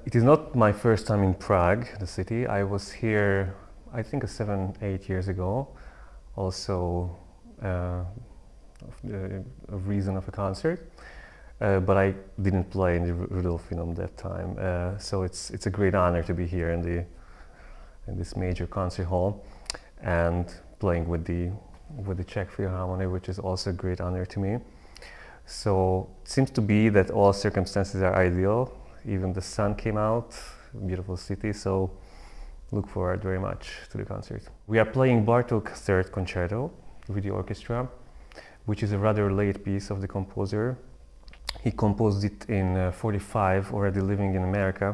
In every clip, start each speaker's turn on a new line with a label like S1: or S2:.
S1: It is not my first time in Prague, the city. I was here, I think, 7, 8 years ago. Also, a reason of a concert, but I didn't play in the Rudolfinum that time. So it's a great honor to be here in this major concert hall and playing with the Czech Philharmonic, which is also a great honor to me. So it seems to be that all circumstances are ideal. Even the sun came out, beautiful city, so look forward very much to the concert. We are playing Bartók Third Concerto with the orchestra, which is a rather late piece of the composer. He composed it in 45, already living in America.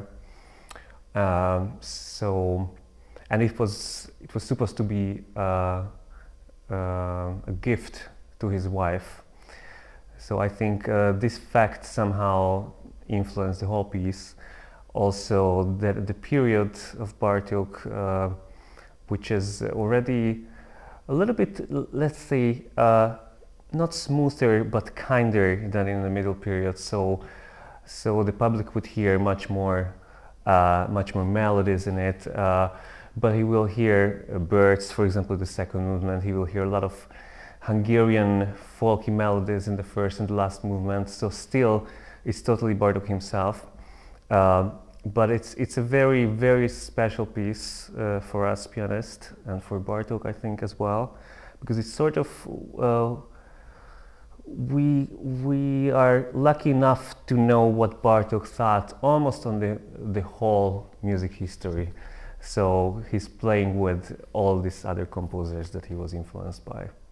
S1: And it was supposed to be a gift to his wife. So I think this fact somehow influenced the whole piece. Also, the period of Bartók, which is already a little bit, let's say, not smoother but kinder than in the middle period. So the public would hear much more melodies in it. But he will hear birds, for example, the second movement. He will hear a lot of Hungarian folky melodies in the first and the last movement. So still, it's totally Bartók himself. But it's a very, very special piece for us pianists and for Bartók, I think, as well, because it's sort of we are lucky enough to know what Bartók thought almost on the whole music history. So he's playing with all these other composers that he was influenced by.